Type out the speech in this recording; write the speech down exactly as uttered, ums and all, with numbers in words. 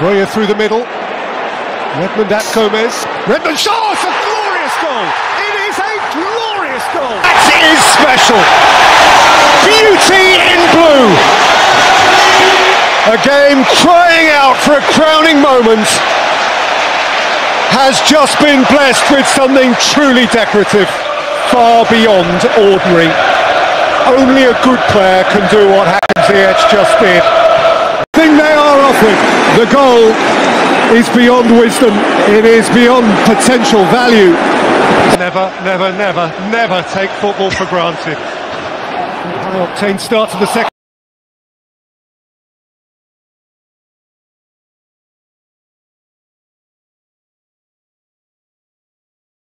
Roya through the middle. Redmond at Gomez. Redmond shot! A glorious goal! It is a glorious goal! That is special! Beauty in blue! A game crying out for a crowning moment has just been blessed with something truly decorative, far beyond ordinary. Only a good player can do what Hakim Ziyech just did. The thing they are offering, the goal, is beyond wisdom. It is beyond potential value. Never, never, never, never take football for granted. High octane start to the second.